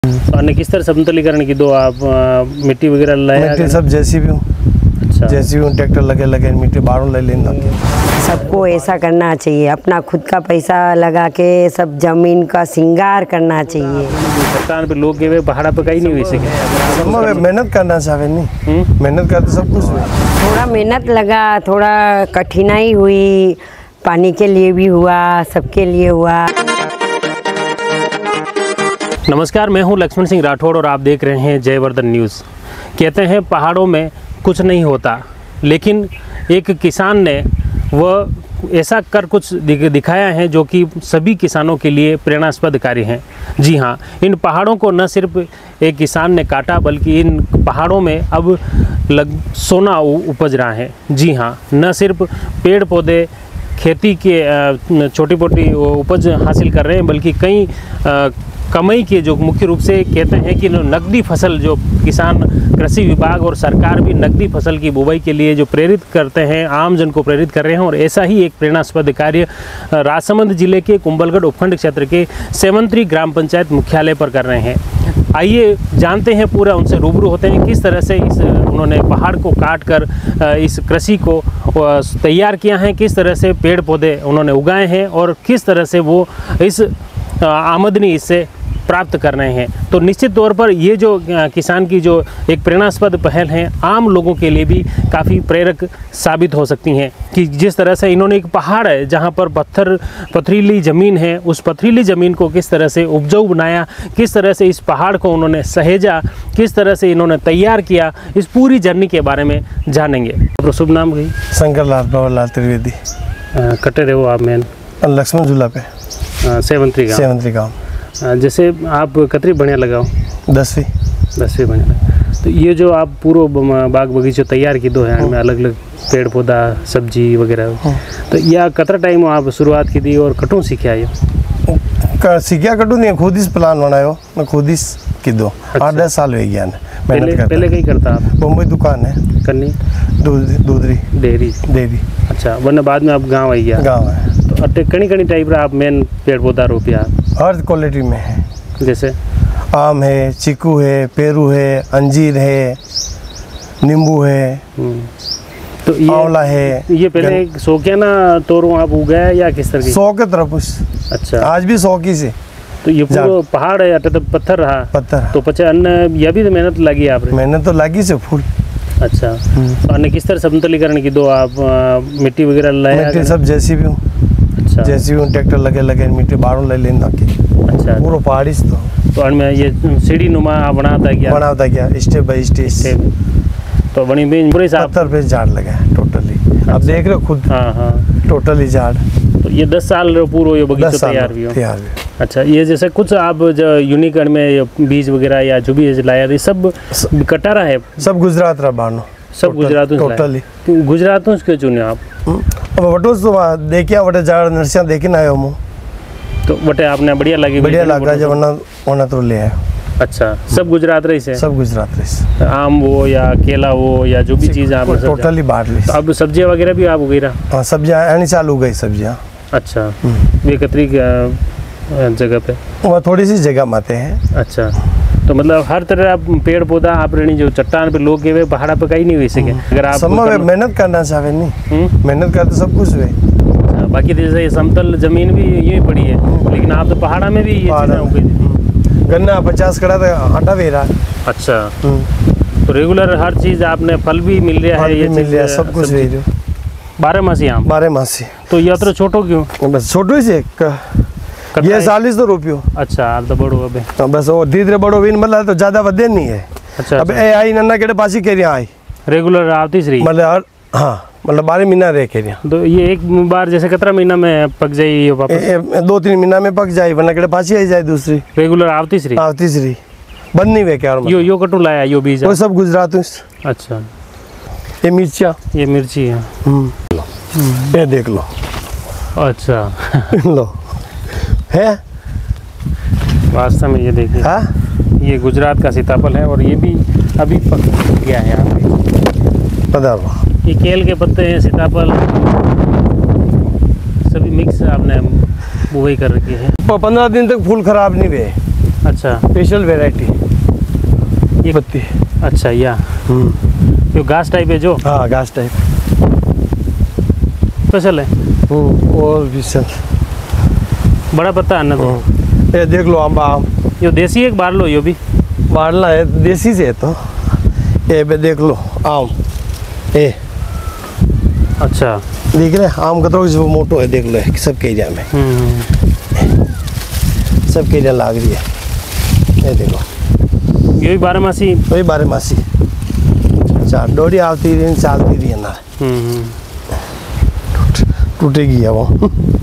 और किस तरह समतलीकरण की दो आप मिट्टी वगैरह लाया? मिट्टी सब जेसीबी अच्छा, जेसीबी ट्रैक्टर लगे मिट्टी बाहरों ले लेना। सबको ऐसा करना चाहिए, अपना खुद का पैसा लगा के सब जमीन का श्रृंगार करना चाहिए। सरकार पे लोग के पहाड़ा पे कहीं नहीं हुई सके, मेहनत करना चाहे नहीं, मेहनत करते सब कुछ हुआ। थोड़ा मेहनत लगा, थोड़ा कठिनाई हुई, पानी के लिए भी हुआ, सबके लिए हुआ। नमस्कार, मैं हूं लक्ष्मण सिंह राठौड़ और आप देख रहे हैं जयवर्धन न्यूज़। कहते हैं पहाड़ों में कुछ नहीं होता, लेकिन एक किसान ने वह ऐसा कर कुछ दिखाया है जो कि सभी किसानों के लिए प्रेरणास्पद कार्य हैं। जी हाँ, इन पहाड़ों को न सिर्फ एक किसान ने काटा, बल्कि इन पहाड़ों में अब सोना उपज रहा है। जी हाँ, न सिर्फ पेड़ पौधे खेती के छोटी मोटी उपज हासिल कर रहे हैं, बल्कि कई कमाई के जो मुख्य रूप से कहते हैं कि नकदी फसल जो किसान कृषि विभाग और सरकार भी नकदी फसल की बुवाई के लिए जो प्रेरित करते हैं, आम जन को प्रेरित कर रहे हैं। और ऐसा ही एक प्रेरणास्पद कार्य राजसमंद जिले के कुंभलगढ़ उपखंड क्षेत्र के सेवंतरी ग्राम पंचायत मुख्यालय पर कर रहे हैं। आइए जानते हैं, पूरा उनसे रूबरू होते हैं किस तरह से उन्होंने पहाड़ को काट कर इस कृषि को तैयार किया है, किस तरह से पेड़ पौधे उन्होंने उगाए हैं और किस तरह से वो इस आमदनी इससे प्राप्त कर रहे हैं। तो निश्चित तौर पर ये जो किसान की जो एक प्रेरणास्पद पहल है, आम लोगों के लिए भी काफ़ी प्रेरक साबित हो सकती हैं कि जिस तरह से इन्होंने एक पहाड़ है जहाँ पर पथरीली ज़मीन है, उस पथरीली ज़मीन को किस तरह से उपजाऊ बनाया, किस तरह से इस पहाड़ को उन्होंने सहेजा, किस तरह से इन्होंने तैयार किया, इस पूरी जर्नी के बारे में जानेंगे। तो शुभ नाम गई? शंकर लाल बाबा त्रिवेदी। कटे रहे हो आप? मैन लक्ष्मण झूला पे सेवंतरी गाँव। जैसे आप कतरी बढ़िया लगाओ? 10वीं बढ़िया लगा। तो ये जो आप पूरा बाग बगीचा तैयार की दो है में अलग अलग पेड़ पौधा सब्जी वगैरह, तो यह कतरा टाइम आप शुरुआत की थी और कटों सीखा? ये सीखा कटू नहीं, खुद ही प्लान बनायो, मैं खुद ही की दो। 8-10 साल हो गया। पहले कहीं करता आप? मुंबई दुकान है करनी, दूधरी डेयरी। अच्छा, वरना बाद में आप गाँव आई गया? गाँव है। तो कणी टाइप का आप मेन पेड़ पौधा रोपिया? हर क्वालिटी में है, जैसे आम है, चीकू है, पेरू है, अंजीर है, नींबू है, तो आंवला है। ये पहले शौकिया तौर आप उगाया या किस तरह? शौक की तरफ। अच्छा, आज भी शौकी से। तो ये पूरा पहाड़ है तो पत्थर रहा? पत्थर। तो पचे अन्न यह भी तो मेहनत लगी आपने? मेहनत तो लगी से फुल। अच्छा, और किस तरह समतलीकरण की दो आप मिट्टी वगैरह लाया? मिट्टी सब जेसीबी अच्छा, जेसीबी ट्रैक्टर लगे मिट्टी बाहरों ले लेना के। अच्छा, पूरा पहाड़ी तो में ये सीढ़ी नुमा बनाता गया स्टेप बाय स्टेप। तो बनी पूरे पत्थर पे झाड़ लगा टोटली। अच्छा। अब देख रहे हो खुद। हाँ, टोटली झाड़। तो ये 10 साल पूरा ये बगीचा तैयार भी हो? अच्छा, ये जैसे कुछ आप जो यूनिकॉर्न में बीज वगैरह या जो भी लाया ये सब कटारा है? सब गुजरात रहा बानो, सब गुजरात टोटली। गुजरात क्यों चुने आप? वटो तो देखिया वटे झाड़ नर्सियाँ देखे ना आयो मु, तो वटे आपने बढ़िया लगा जब वरना तो ले आयो। अच्छा, सब गुजरात रही से? सब गुजरात रही। आम हो या केला हो या जो भी चीज़ आप टोटली बांट ली। तो अब सब्जियां वगैरह भी आप उगाई रहा? हाँ, सब्जियां आनी चालू गई सब्जियां। अच्छा, ये कतरी जगह पे? वह थोड़ी सी जगह माते हैं। अच्छा, तो मतलब हर तरह आप पेड़ पौधा आप रहनी जो चट्टान पे लोग गए पहाड़ा पे कहीं नहीं हुई सके? अगर आप मेहनत करना चाहे नहीं, मेहनत करते सब कुछ हुए। बाकी जैसे समतल जमीन भी यही पड़ी है, लेकिन आप तो पहाड़ा में भी ये गन्ना 50 कड़ा आटा भी रहा। अच्छा, तो रेगुलर हर चीज आपने फल भी मिल रहा है? ये मिल रहा है, सब कुछ 12 मासी आम? 12 मासी। तो ये तो छोटो क्यों? बस छोटो ही से ये 40 तो रुपयो। अच्छा, आप तो बड़ो अब बस वो धीरे बड़ो भी मतलब तो ज्यादा वधे नहीं है। अच्छा, अब ए आई नन्ना केड़े पासी के आई रेगुलर आती श्री मतलब। हाँ, मतलब 12 महीना रह के। तो ये एक बार जैसे कितना महीना में पक जाए वापस? 2-3 महीना में पक जाए, वरना केड़े पासी आई जाए दूसरी। रेगुलर आवती श्री बंद नहीं वे क्या? यो कटू लाया यो बीज? वो सब गुजरात। अच्छा, ये मिर्चा, ये मिर्ची है। ये देख लो। अच्छा लो है वास्तव में, ये देखिए। हाँ, ये गुजरात का सीताफल है और ये भी अभी पक गया है। पता ये केल के पत्ते हैं, सीताफल सभी मिक्स आपने बुआई कर रखी है। 15 दिन तक फूल खराब नहीं हुए। अच्छा स्पेशल वैरायटी ये पत्ती। अच्छा या जो घास टाइप है जो हाँ घास टाइप स्पेशल है। और भी सब बड़ा पत्ता है ना तो ये देख लो आम आम यो देसी एक बार लो यो भी बारला है देसी से है तो ये भी देख लो आम ये अच्छा देख रहे आम कतरो जो मोटो है देख लो सब केरिया में सब केरिया लाग रही है ये देखो ये भी बारहमासी वही बारहमासी अच्छा डोरी आती रही चलती रही है ना टूटेगी है वो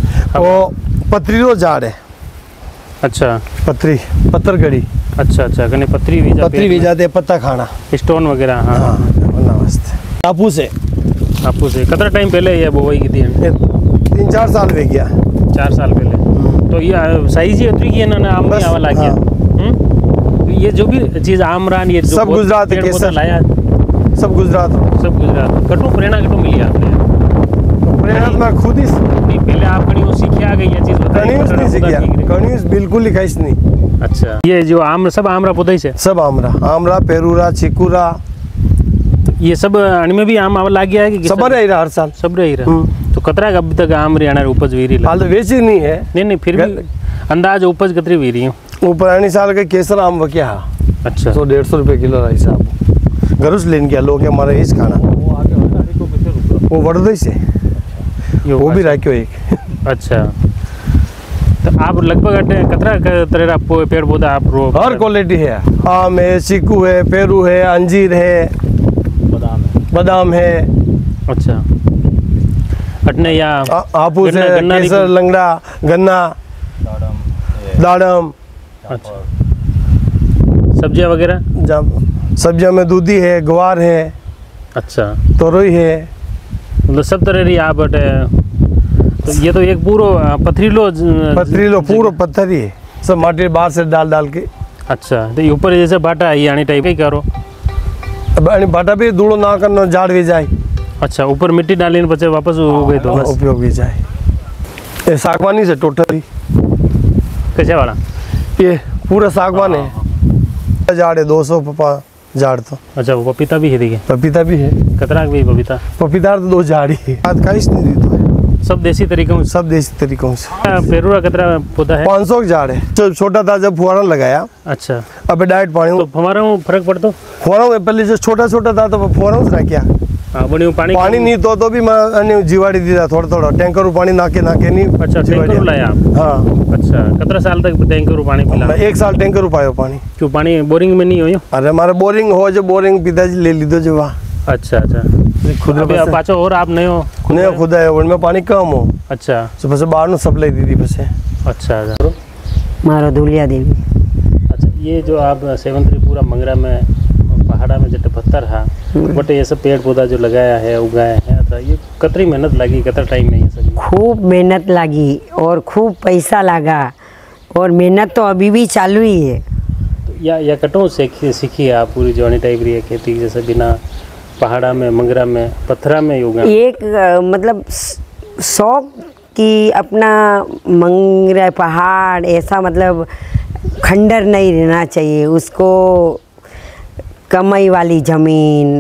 पथरीलो झाड़ है। अच्छा पत्थर गड़ी अच्छा अच्छा कने पथरी भी जाते पत्ता खाना स्टोन वगैरह हाँ वास्ते आपू से कितना टाइम पहले ये बोवाई की थी 3-4 साल हो गया 4 साल पहले तो ये साइज ही उतरी की है ना आम भी आवा लग गया। ये जो भी चीज आमरान ये जो सब गुजरात पेड़ के पौधा लाया सब गुजरात कटू प्रेरणा कटू मिली आपने प्रेरणा मैं खुद ही नहीं पहले आप कहीं वो सीखे आ गई ये चीज कनीस नहीं सीखा बताइए। कनीस बिल्कुल ही खाइस नहीं। अच्छा ये जो आम सब आमरा पौधा ही से सब आमरा पेरूरा चिकुरा तो ये सब अण में भी आम आवा लग गया है कि सब रही रहा हर साल सब रही रहा तो कतरा अभी तक आम रियाणा उपज वीरी हाल तो वेची नहीं है नहीं फिर भी अंदाज उपज कितनी वीरी है वो पुरानी साल के केसर आम वक्या अच्छा 100-150 रुपये किलो रहा हिसाब घर से लेने गया लोग हमारे इस खाना वो वर्दई से वो भी रखो एक अच्छा तो आप लगभग कतरा तरह पेड़ पौधा आप रो हर क्वालिटी है आम है चीकू है पेरू है अंजीर है बादाम है अच्छा अटने या हापुस है गन्ना केसर लंगड़ा गन्ना दाड़म अच्छा सब्जियां वगैरह सब्जियों में दूधी है ग्वार है अच्छा तोरई है मतलब सब तरह की आप तो ये तो एक पूरा पथरीलो पूरा पत्थर ही है सब माटी बाहर से डाल के अच्छा तो ये ऊपर जैसे बाटा है यानी टाइप ही करो अब बाटा भी धूलो ना करना झाड़ भी जाए अच्छा ऊपर मिट्टी डाली बच्चे वापस हो गए तो बस उपयोग भी जाए ये सागवानी से टोटली कैसे वाला ये पूरा सागवान है झाड़ है 200 झाड़ तो अच्छा वो पपीता भी है देखिए पपीता भी है कतरा भी पपीता तो 2 झाड़ी है आज का इस नहीं तो सब देसी तरीकों से सब देसी तरीकों से पेरूरा कतरा पौधा है 500 झाड़ है जब छोटा था जब फुहारा लगाया अच्छा अब डायरेक्ट पानी तो हमारा फर्क पड़ता फुहारा पहले जो छोटा था तो फुहारा से रखा हाँ बनी पानी नहीं तो भी मैं जीवाड़ी दी था थोड़ा टैंकर पानी नाके नहीं अच्छा टैंकर लाया आप हाँ अच्छा कितना साल तक टैंकर पानी पिला मैं 1 साल टैंकर पायो पानी क्यों पानी बोरिंग में नहीं हो अरे हमारे बोरिंग हो जो बोरिंग पिताजी ले ली दो जो वहाँ अच्छा खुद पाचो और आप नहीं हो नहीं खुद है उनमें पानी कम हो अच्छा तो बस बाहर सप्लाई दी थी बस अच्छा मारो धुलिया देवी अच्छा ये जो आप सेवन पूरा मंगरा में पहाड़ा में जटे पत्थर है बट ये सब पेड़ पौधा जो लगाया है उगाया है तो ये कतरी मेहनत लगी कतरा टाइम में ये सब खूब मेहनत लगी और खूब पैसा लगा और मेहनत तो अभी भी चालू ही है तो या कटों से सीखी है आप पूरी जवानी टाइप रही है खेती जैसे बिना पहाड़ा में मंगरा में पत्थरा में उगा एक मतलब शौक कि अपना मंगरा पहाड़ ऐसा मतलब खंडर नहीं रहना चाहिए उसको कमाई वाली ज़मीन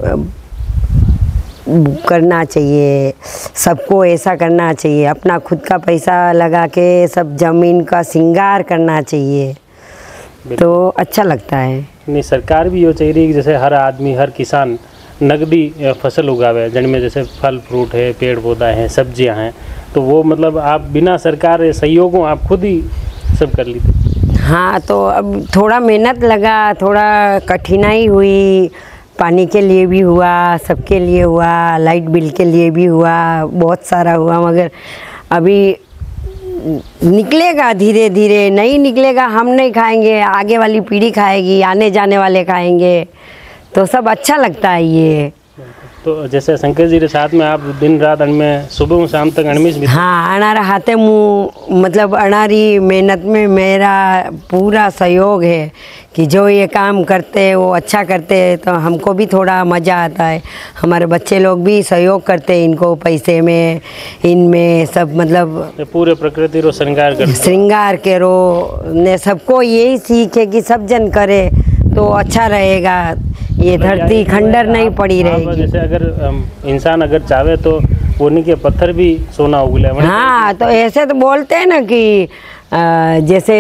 करना चाहिए सबको ऐसा करना चाहिए अपना खुद का पैसा लगा के सब ज़मीन का श्रृंगार करना चाहिए तो अच्छा लगता है। नहीं सरकार भी ये चाहिए कि जैसे हर आदमी हर किसान नकदी फसल उगावे जिनमें जैसे फल फ्रूट है पेड़ पौधा है सब्जियां हैं तो वो मतलब आप बिना सरकार सहयोगों आप खुद ही सब कर लीजिए। हाँ तो अब थोड़ा मेहनत लगा थोड़ा कठिनाई हुई पानी के लिए भी हुआ सबके लिए हुआ लाइट बिल के लिए भी हुआ बहुत सारा हुआ मगर अभी निकलेगा धीरे धीरे नहीं निकलेगा हम नहीं खाएंगे आगे वाली पीढ़ी खाएगी आने जाने वाले खाएंगे तो सब अच्छा लगता है ये तो जैसे शंकर जी के साथ में आप दिन रात में सुबह और शाम तक अणमिस भी हाँ अनारा हाथे मुँह मतलब अनारी मेहनत में मेरा पूरा सहयोग है कि जो ये काम करते हैं वो अच्छा करते हैं तो हमको भी थोड़ा मज़ा आता है। हमारे बच्चे लोग भी सहयोग करते हैं इनको पैसे में इनमें सब मतलब पूरे प्रकृति रो श्रृंगार के रो ने सबको यही सीख है कि सब जन करे तो अच्छा रहेगा, ये धरती खंडर नहीं पड़ी रहेगी। जैसे अगर इंसान अगर चाहे तो पुण्य के पत्थर भी सोना उगले। हाँ तो ऐसे तो बोलते हैं ना कि जैसे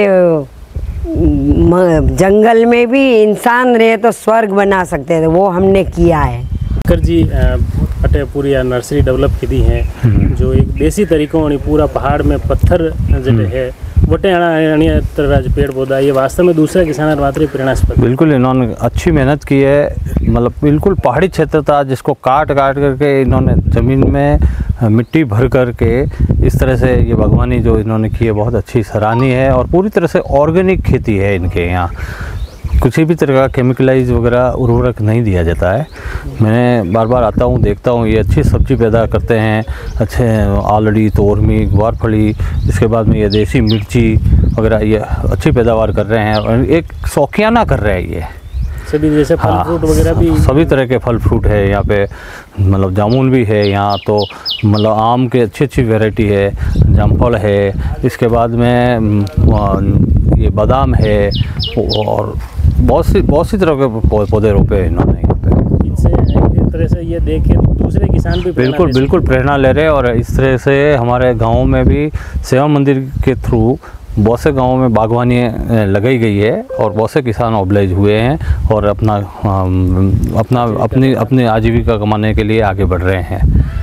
जंगल में भी इंसान रहे तो स्वर्ग बना सकते थे, वो हमने किया है। शंकर जी अटे पूरी नर्सरी डेवलप की दी है जो एक देसी तरीकों और पूरा पहाड़ में पत्थर जटे है वटे अन्य तरह पेड़ पौधा, ये वास्तव में दूसरे किसान मात्र प्रेरणास्पद। बिल्कुल इन्होंने अच्छी मेहनत की है, मतलब बिल्कुल पहाड़ी क्षेत्र था जिसको काट करके इन्होंने ज़मीन में मिट्टी भर करके इस तरह से ये बागवानी जो इन्होंने की है बहुत अच्छी सराहनीय है। और पूरी तरह से ऑर्गेनिक खेती है इनके यहाँ, किसी भी तरह का केमिकलाइज वगैरह उर्वरक नहीं दिया जाता है। मैंने बार बार आता हूँ देखता हूँ, ये अच्छी सब्जी पैदा करते हैं, अच्छे आलड़ी तोरमी ग्वारफली, इसके बाद में ये देसी मिर्ची वगैरह ये अच्छी पैदावार कर रहे हैं और एक शौकियाना कर रहे हैं ये सभी जैसे फल फ्रूट वगैरह भी सभी तरह के फल फ्रूट है यहाँ पे, मतलब जामुन भी है यहाँ, तो मतलब आम के अच्छी वैरायटी है, जामफल है, इसके बाद में ये बादाम है और बहुत सी तरह के पौधे रोपे हैं इन्होंने यहाँ पे। इससे एक तरह से ये देख के दूसरे किसान भी बिल्कुल प्रेरणा ले रहे हैं। और इस तरह से हमारे गाँव में भी सेवा मंदिर के थ्रू बहुत से गाँवों में बागवानी लगाई गई है और बहुत से किसान ऑब्लाइज हुए हैं और अपनी आजीविका कमाने के लिए आगे बढ़ रहे हैं।